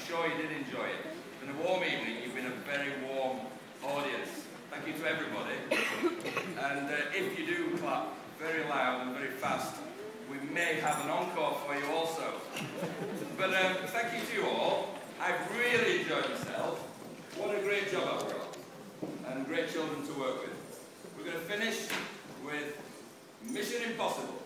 sure you did enjoy it. It's been a warm evening. You've been a very warm audience. Thank you to everybody. And if you do clap very loud and very fast, we may have an encore for you also. But thank you to you all. I've really enjoyed myself. What a great job I've got. And great children to work with. We're going to finish with Mission Impossible.